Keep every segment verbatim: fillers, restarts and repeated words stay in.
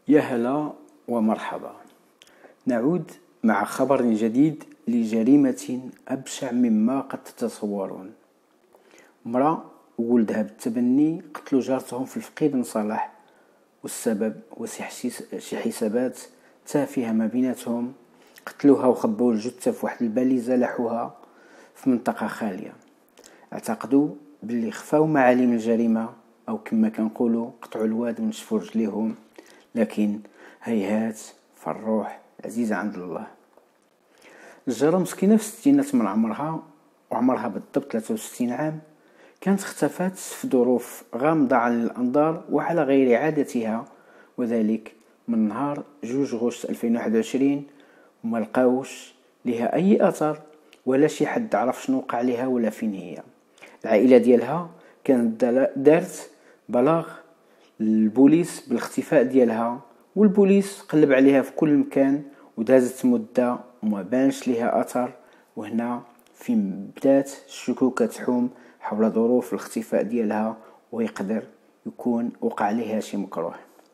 يا هلا ومرحبا. نعود مع خبر جديد لجريمة أبشع مما قد تتصورون. امرأة وولدها بالتبني قتلوا جارتهم في الفقي بن صالح، والسبب هو شي حسابات تافهة ما بيناتهم. قتلوها وخبوا الجثة في واحد الباليزة لحوها في منطقة خالية. اعتقدوا باللي خفاو معالم الجريمة، أو كما كنقولوا قطعوا الواد ونشفوا رجليهم، لكن هيهات، فالروح عزيزة عند الله. الجارة مسكينة في الستينات من عمرها، وعمرها بالضبط ثلاثة وستين عام، كانت اختفت في ظروف غامضة عن الأنظار وعلى غير عادتها، وذلك من نهار جوج غشت ألفين وواحد وعشرين، وما لقاوش لها أي أثر ولا شي حد عرف شنو وقع لها ولا فين هي. العائلة ديالها كانت دارت بلاغ البوليس بالاختفاء ديالها، والبوليس قلب عليها في كل مكان ودازت مدة وما بانش لها أثر. وهنا فين بدات الشكوك تحوم حول ظروف الاختفاء ديالها، ويقدر يكون وقع لها شي مكروه.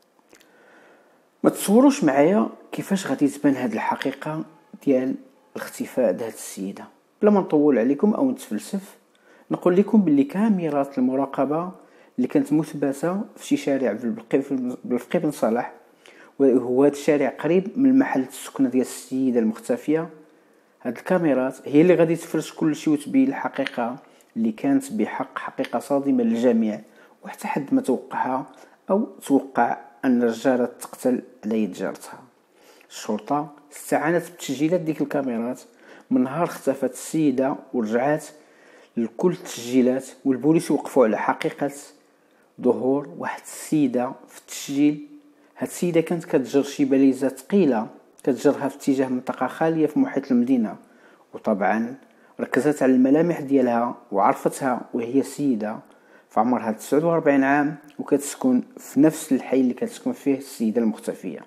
ما تصوروش معايا كيفاش غادي تبان هاد الحقيقة ديال الاختفاء ديال السيدة. بلا ما نطول عليكم او نتفلسف، نقول لكم باللي كاميرات المراقبة اللي كانت مثبتة في شي شارع بالفقي بن صالح، وهو هذا الشارع قريب من محل السكنة ديال السيدة المختفية، هاد الكاميرات هي اللي غادي تفرش كل شيء وتبين الحقيقة اللي كانت بحق حقيقة صادمة للجميع، وحتى حد ما توقعها أو توقع أن الجارة تقتل على يد جارتها. الشرطة استعانت بتسجيلات ديك الكاميرات من نهار اختفت السيدة، ورجعت لكل التسجيلات، والبوليس وقفوا على حقيقة ظهور واحد السيدة في التسجيل. هاد السيدة كانت كتجر شي باليزة ثقيلة، كتجرها في اتجاه منطقة خالية في محيط المدينة، وطبعا ركزت على الملامح ديالها وعرفتها، وهي سيدة في عمرها تسعة وأربعين عام، وكتسكن في نفس الحي اللي كتسكن فيه السيدة المختفية.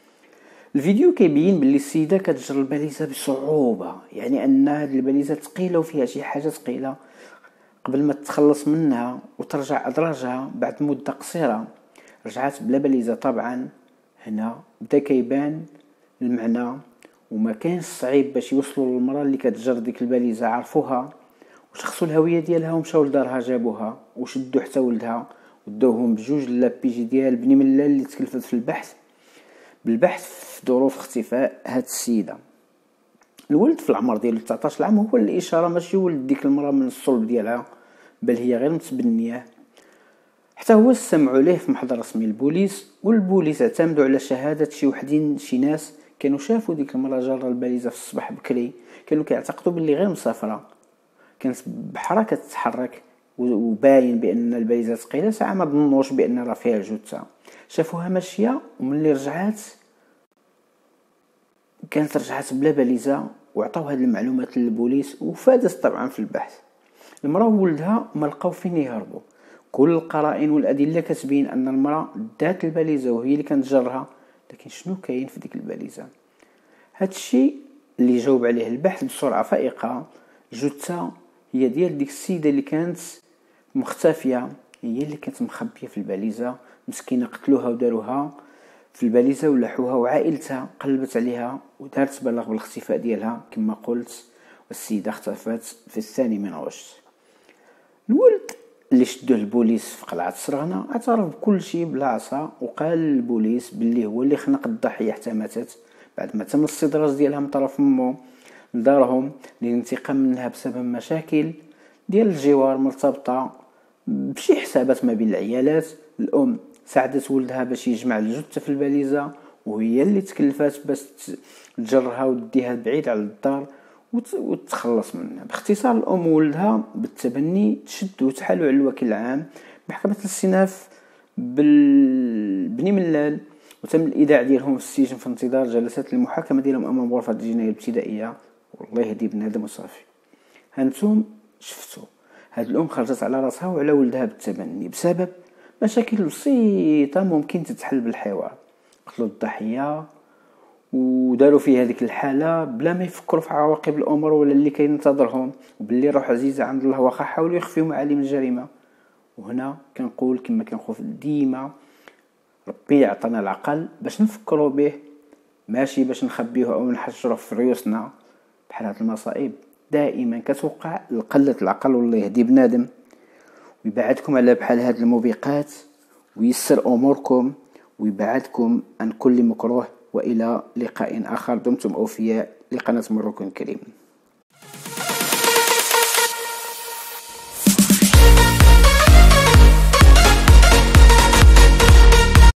الفيديو كيبين باللي السيدة كتجر الباليزة بصعوبة، يعني ان هاد الباليزة ثقيلة وفيها شي حاجة ثقيلة. قبل ما تتخلص منها وترجع أدراجها بعد مدة قصيرة، رجعت بلا باليزة. طبعا هنا بدا كيبان المعنى، وما كانش صعيب باش يوصلوا للمرأة اللي كتجر ديك الباليزة. عرفوها وشخصوا الهوية ديالها ومشاو لدارها، جابوها وشدوا حتى ولدها ودوهم بجوج لابيجي ديال بني ملال اللي تكلفت في البحث بالبحث في ظروف اختفاء هاد السيدة. الولد في العمر ديالو تسعطاش عام، هو الاشاره ماشي ولد ديك المراه من الصلب ديالها، بل هي غير متبنيه. حتى هو سمعوا ليه في محضر رسمي البوليس، والبوليس اعتمدوا على شهاده شي وحدين شي ناس كانوا شافوا ديك المراه جاره الباليزه في الصباح بكري. كانوا كيعتقدوا باللي غير مسافره، كانت بحركه تتحرك، وباين بان الباليزه ثقيله. ساعه ما ظنوش بان راه فيها جثه، شافوها ماشيه، وملي رجعات كانت رجعت بلا باليزة، وعطاو هذه المعلومات للبوليس وفادت طبعا في البحث. المرأة وولدها ما لقاو فين يهربوا. كل القرائن والأدلة كتبين أن المرأة دات الباليزة وهي اللي كانت جرها، لكن شنو كاين في ديك الباليزة؟ هاد الشيء اللي جاوب عليه البحث بسرعة فائقة. الجثة هي ديال ديك السيدة اللي كانت مختفية، هي اللي كانت مخبية في الباليزة. مسكينة قتلوها وداروها في الباليزة ولحوها، وعائلتها قلبت عليها ودارت بلاغ بالاختفاء ديالها كما قلت، والسيدة اختفت في الثاني من غشت. الولد اللي شدوه البوليس في قلعة سرغنة اعترف بكل شيء بلا عصا، وقال للبوليس باللي هو اللي خنق الضحية حتى ماتت بعد ما تم الاستدراج ديالها من طرف امه لدارهم للانتقام منها بسبب مشاكل ديال الجوار مرتبطة بشي حسابات ما بين العيالات. الام ساعدت ولدها باش يجمع الجثة في الباليزة، وهي اللي تكلفات باش تجرها وديها بعيد على الدار وتتخلص منها. باختصار الام وولدها بالتبني تشدوا وتحالوا على الوكيل العام محكمة الاستئناف بالبني ملال، وتم الايداع ديالهم في السجن في انتظار جلسات المحاكمة ديالهم امام غرفة الجناية الابتدائية. والله يهدي بنادم وصافي. هانتم شفتوا هاد الام خرجت على راسها وعلى ولدها بالتبني بسبب مشاكل بسيطة ممكن تتحل بالحوار. قتلوا الضحية وداروا في هذيك الحالة بلا ما يفكروا في عواقب الأمور ولا اللي كاين ينتظرهم، وباللي روح عزيزة عند الله واخا حاولوا يخفيوا معالم الجريمة. وهنا كنقول كما كنقول ديما، ربي يعطينا العقل باش نفكروا به، ماشي باش نخبيوه او نحشروه في ريوسنا. بحال هاد المصائب دائما كتوقع لقلة العقل، والله يهدي بنادم ويبعدكم على بحال هاد الموبقات ويسر اموركم ويبعدكم عن كل مكروه. والى لقاء اخر، دمتم اوفياء لقناة مروك كريم.